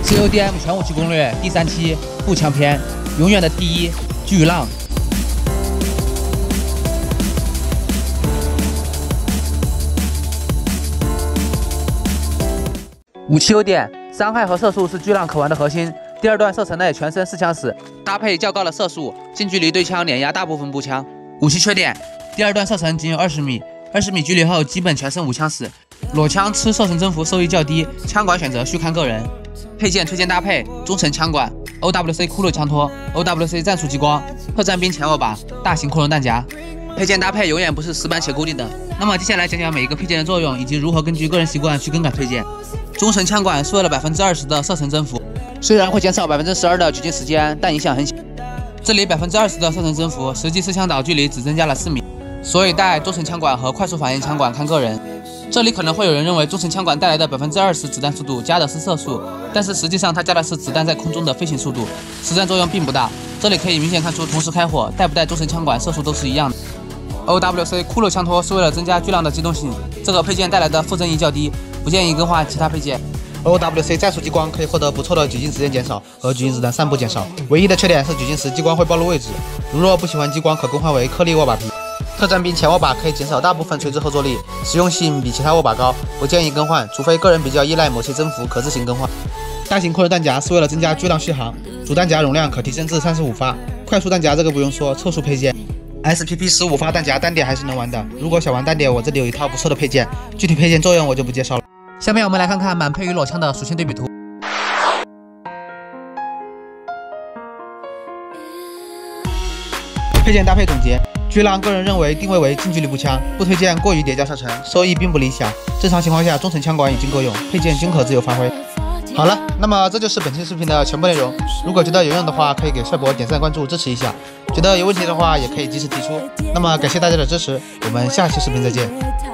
CODM 全武器攻略第3期步枪篇，永远的第一巨浪。武器优点：伤害和射速是巨浪可玩的核心。第二段射程内全身4枪死，搭配较高的射速，近距离对枪碾压大部分步枪。武器缺点：第二段射程仅有20米，20米距离后基本全身5枪死。裸枪吃射程增幅收益较低，枪管选择需看个人。配件推荐搭配：中程枪管、OWC 骷髅枪托、OWC 战术激光、特战兵前握把、大型扩容弹夹。配件搭配永远不是死板且固定的。那么接下来讲讲每一个配件的作用，以及如何根据个人习惯去更改配件。中程枪管是为了20%的射程增幅，虽然会减少12%的举击时间，但影响很小。这里20%的射程增幅，实际试枪导距离只增加了4米，所以带中程枪管和快速反应枪管看个人。这里可能会有人认为中程枪管带来的20%子弹速度加的是射速，但是实际上它加的是子弹在空中的飞行速度，实战作用并不大。这里可以明显看出，同时开火带不带中程枪管射速都是一样的。OWC 骷髅枪托是为了增加巨浪的机动性，这个配件带来的负正义较低，不建议更换其他配件。OWC 战术激光可以获得不错的举进时间减少和举进子弹散布减少，唯一的缺点是举进时激光会暴露位置，如若不喜欢激光，可更换为颗粒握把皮。特战兵前握把可以减少大部分垂直后坐力，实用性比其他握把高，不建议更换，除非个人比较依赖某些增幅，可自行更换。大型扩容弹夹是为了增加巨浪续航，主弹夹容量可提升至35发。快速弹夹这个不用说，凑数配件。SPP 15发弹夹单点还是能玩的，如果想玩单点，我这里有一套不错的配件，具体配件作用我就不介绍了。下面我们来看看满配与裸枪的属性对比图。配件搭配总结：巨浪个人认为定位为近距离步枪，不推荐过于叠加射程，收益并不理想。正常情况下，中程枪管已经够用，配件均可自由发挥。好了，那么这就是本期视频的全部内容。如果觉得有用的话，可以给帅博点赞关注支持一下。觉得有问题的话，也可以及时提出。那么感谢大家的支持，我们下期视频再见。